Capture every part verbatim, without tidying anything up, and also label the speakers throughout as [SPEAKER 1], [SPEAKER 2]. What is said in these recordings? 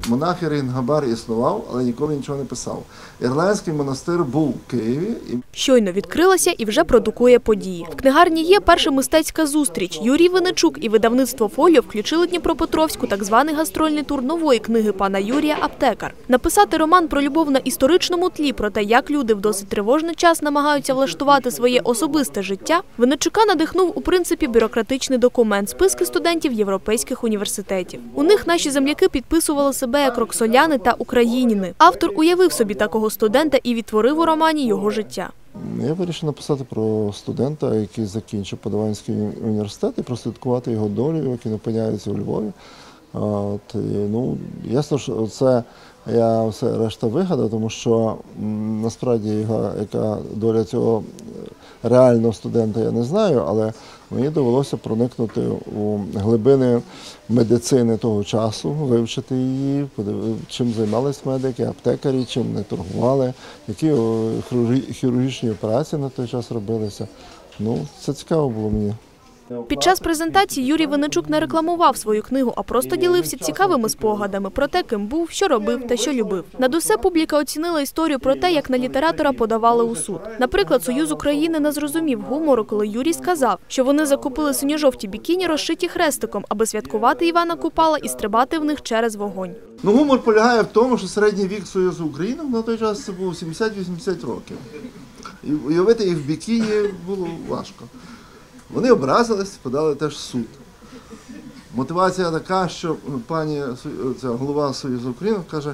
[SPEAKER 1] монах Ірин-Габар існував, але ніколи нічого не писав. Ірландський монастир був в Києві.
[SPEAKER 2] Щойно відкрилася і вже продукує події. В книгарні є перша мистецька зустріч. Юрій Винничук і видавництво «Фоліо» включили Дніпропетровську так званий гастрольний тур нової книги пана Юрія «Аптекар». Написати роман про любов на історичному тлі, про те, як люди в досить тривожний час намагаються влаштувати своє особисте життя, Винничука надихнув у принципі бюрократичний документ – списки студентів європейських університетів. У них наші земляки підписували себе як роксоляни та україніни. Автор уявив собі такого студента і відтворив у романі його життя.
[SPEAKER 1] Я вирішив написати про студента, який закінчив Падуанський університет, і прослідкувати його долю, як він опиняється у Львові. От, і, ну, ясно, що це я все решта вигадав, тому що м, насправді його, яка доля цього реального студента, я не знаю, але мені довелося проникнути у глибини медицини того часу, вивчити її, чим займалися медики, аптекарі, чим не торгували, які хірургічні операції на той час робилися. Ну, це цікаво було мені.
[SPEAKER 2] Під час презентації Юрій Винничук не рекламував свою книгу, а просто ділився цікавими спогадами про те, ким був, що робив та що любив. Над усе публіка оцінила історію про те, як на літератора подавали у суд. Наприклад, Союз України не зрозумів гумору, коли Юрій сказав, що вони закупили синьо-жовті бікіні, розшиті хрестиком, аби святкувати Івана Купала і стрибати в них через вогонь.
[SPEAKER 1] Ну, гумор полягає в тому, що середній вік Союзу України на той час це був сімдесят-вісімдесят років. І уявити їх в бікіні було важко. Вони образились, подали теж в суд. Мотивація така, що пані, ця голова Союзу України каже,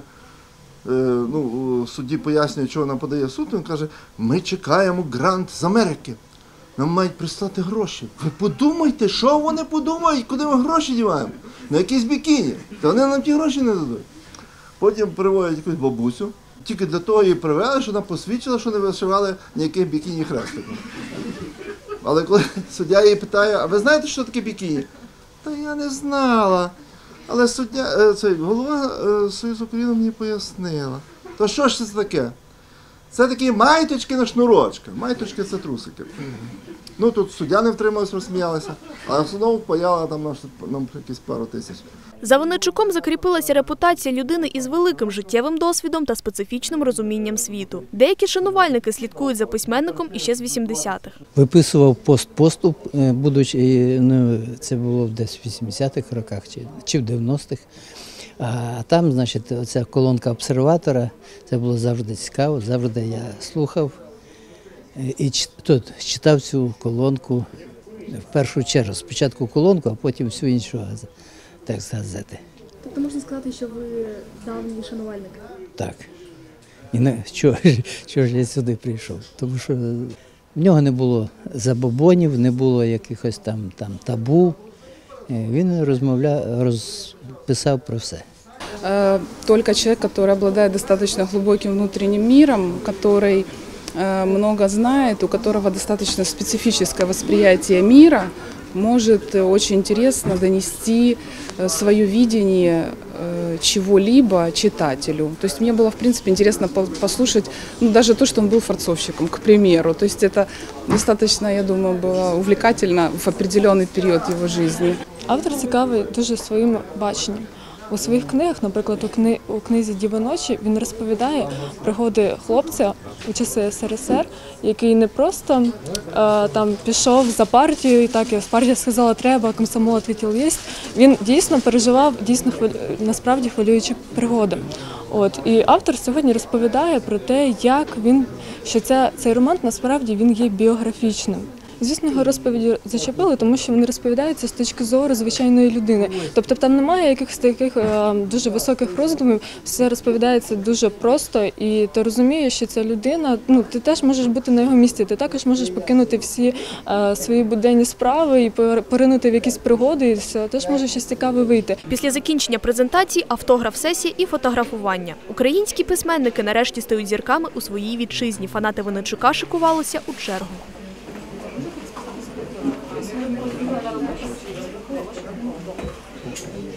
[SPEAKER 1] ну, судді пояснює, чого вона подає в суд, він каже, ми чекаємо грант з Америки, нам мають прислати гроші. Ви подумайте, що вони подумають, куди ми гроші діваємо? На якісь бікіні, та вони нам ті гроші не дадуть. Потім приводять якусь бабусю, тільки для того її привели, що вона посвідчила, що не вишивали ніяких бікіні хрестиком. Але коли суддя її питає, а ви знаєте, що таке бікіні? Та я не знала. Але суддя, цей, голова Союзу України мені пояснила. То що ж це таке? Це такі майточки на шнурочках. Майточки – це трусики. Ну, тут суддя не втрималась, розсміялася, а знову паяла там нам якісь пару тисяч.
[SPEAKER 2] За Винничуком закріпилася репутація людини із великим життєвим досвідом та специфічним розумінням світу. Деякі шанувальники слідкують за письменником іще з вісімдесятих.
[SPEAKER 3] Виписував пост-поступ, будучи, ну, це було десь в вісімдесятих роках чи, чи в дев'яностих. А там, значить, оця колонка обсерватора, це було завжди цікаво, завжди я слухав і тут читав цю колонку в першу чергу. Спочатку колонку, а потім всю іншу текст газети.
[SPEAKER 4] Тобто можна сказати, що ви давній шанувальник?
[SPEAKER 3] Так. І не, чого, чого ж я сюди прийшов? Тому що в нього не було забобонів, не було якихось там, там табу. Він розмовляв, розписав про все.
[SPEAKER 5] Только человек, который обладает достаточно глубоким внутренним миром, который много знает, у которого достаточно специфическое восприятие мира, может очень интересно донести свое видение чего-либо читателю. То есть мне было, в принципе, интересно послушать, ну, даже то, что он был форцовщиком, к примеру. То есть это достаточно, я думаю, было увлекательно в определенный период его жизни.
[SPEAKER 4] Автор цікавий дуже своїм баченням. У своїх книгах, наприклад, у, кни... у книзі «Діви ночі» він розповідає пригоди хлопця у часи ес ер ес ер, який не просто е, там пішов за партію і так, партія сказала треба, комсомол відповів єсть. Він дійсно переживав дійсно хвилю... насправді хвилюючі пригоди. От, і автор сьогодні розповідає про те, як він, що ця, цей роман насправді він є біографічним. Звісно, його розповіді зачепили, тому що вони розповідаються з точки зору звичайної людини. Тобто там немає якихось таких е, дуже високих роздумів, все розповідається дуже просто, і ти розумієш, що ця людина, ну, ти теж можеш бути на його місці, ти також можеш покинути всі е, свої буденні справи і поринути в якісь пригоди, і все, теж може щось цікаве вийти.
[SPEAKER 2] Після закінчення презентації автограф-сесія і фотографування. Українські письменники нарешті стають зірками у своїй вітчизні. Фанати Винничука шикувалися у чергу.
[SPEAKER 4] Thank you.